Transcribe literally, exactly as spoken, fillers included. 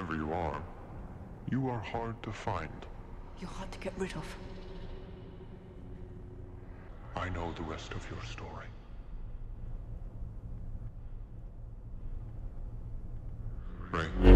whoever you are, you are hard to find. You're hard to get rid of. I know the rest of your story. Rey.